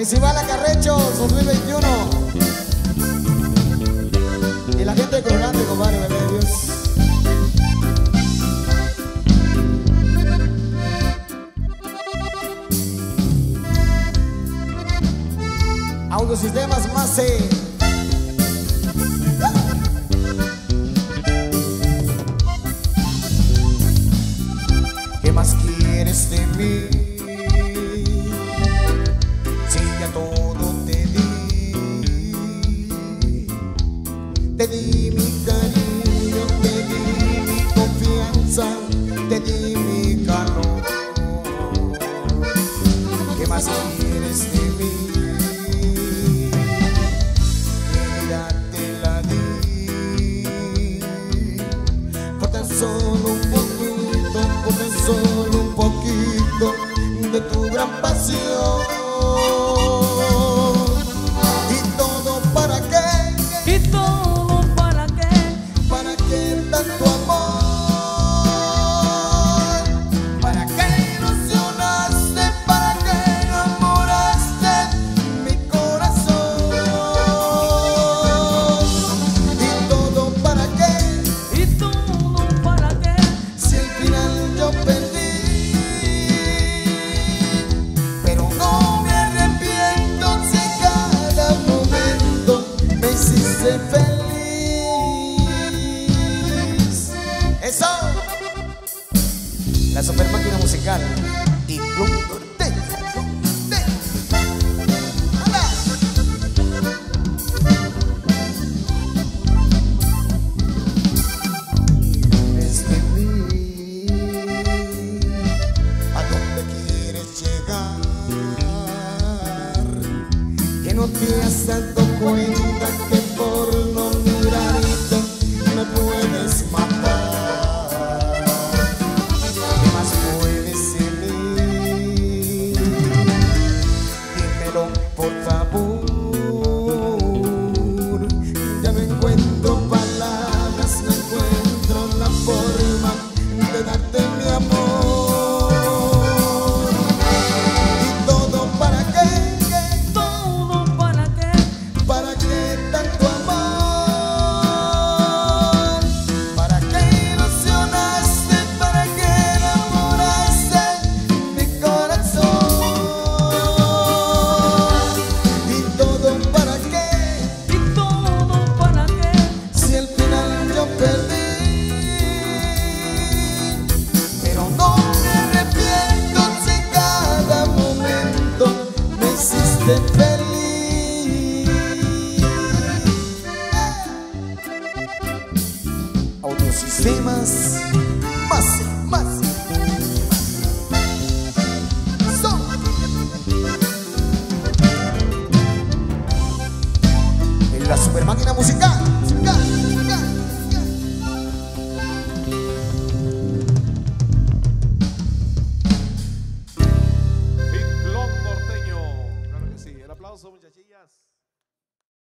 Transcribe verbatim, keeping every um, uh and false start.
Festival Acarrechos dos mil veintiuno. Y la gente colgante, compadre, bebé de Dios. Autosistemas Mase. ¿Qué más quieres de mí? Si ya todo te di, te di mi cariño, te di mi confianza, te di mi calor. ¿Qué más quieres de mí? Mira, te la di, por tan solo un poquito, por tan solo un poquito de tu gran pasión. ¿Y todo para qué? ¿Y todo para qué? ¿Para qué tanto amor? ¿Para qué ilusionaste? ¿Para qué enamoraste mi corazón? ¿Y todo para qué? ¿Y todo para qué? Si al final yo perdí, pero no me arrepiento si cada momento me hiciste feliz. ¡Eso! La super máquina musical y Club Norte. ¡Anda! Desde mí, ¿a dónde quieres llegar? Que no te has dado cuenta que por no mirarte me puedes matar. ¿Qué más puedes en mí? Dímelo por favor. Ya no encuentro palabras, no encuentro la forma de darte mi amor. ¿Y todo para qué? ¿Todo para qué? ¿Para qué tanto amor? ¿Para qué ilusionaste? ¿Para qué enamoraste mi corazón? ¿Y todo para qué? ¿Y todo para qué? Si al final yo perdí, pero no me arrepiento si cada momento me hiciste feliz. Autosistemas